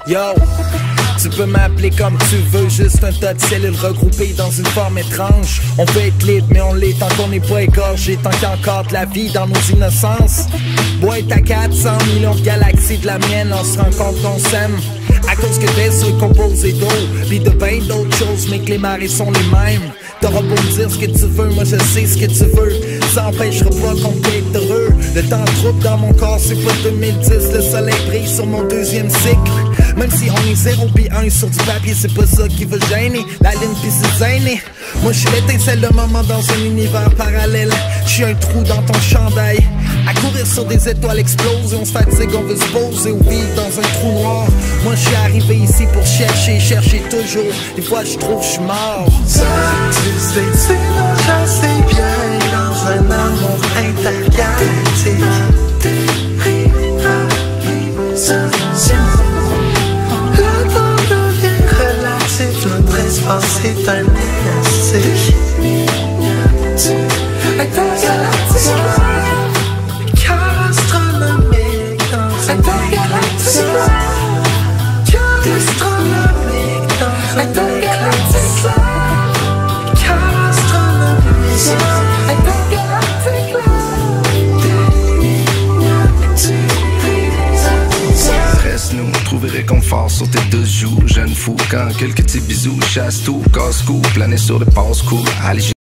Yo, tu peux m'appeler comme tu veux, juste un tas de cellules regroupées dans une forme étrange. On peut être libre, mais on l'est tant qu'on n'est pas égorgé, tant qu'il y a encore de la vie dans nos innocences. Boîte à 400 millions de galaxies de la mienne, on se rend compte qu'on s'aime. À cause que vaisseau est composé d'eau, pis de ben d'autres choses, mais que les marées sont les mêmes. T'auras beau me dire ce que tu veux, moi je sais ce que tu veux. Ça empêchera pas qu'on peut être heureux. Le temps trouble dans mon corps, c'est pas 2010. Le soleil brille sur mon deuxième cycle. Même si on est 0 pis 1 sur du papier, c'est pas ça qui veut gêner. La ligne pis c'est gêné. Moi je suis l'étincelle, le moment dans un univers parallèle. Je suis un trou dans ton chandail. À courir sur des étoiles explosées, on se fatigue, on veut se poser ou vivre dans un trou noir. Moi je suis arrivé ici pour chercher toujours. Des fois je trouve je suis mort. Ça, tu sais, tu nages assez bien dans un amour intergalactique. Le temps devient relatif, notre espace est un élastique. Intergalactique, car astronomique dans un intergalactique. Car astronomique dans un intergalactique. Car astronomique intergalactique. Reste-nous, trouver réconfort sur tes deux joues. Jeune fou, quand quelques petits bisous chassent tout, casse-cou, planer sur le passe-cou. Allez,